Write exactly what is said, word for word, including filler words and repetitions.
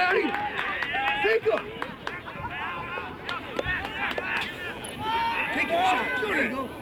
Matty! Take him! Take a shot. There you go.